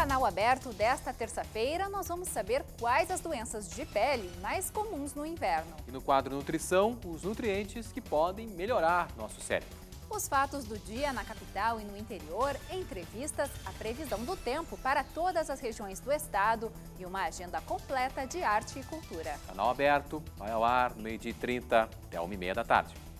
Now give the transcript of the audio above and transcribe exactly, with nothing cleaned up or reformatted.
Canal Aberto desta terça-feira, nós vamos saber quais as doenças de pele mais comuns no inverno. E no quadro Nutrição, os nutrientes que podem melhorar nosso cérebro. Os fatos do dia na capital e no interior, entrevistas, a previsão do tempo para todas as regiões do estado e uma agenda completa de arte e cultura. Canal Aberto vai ao ar no meio-dia e trinta até uma e meia da tarde.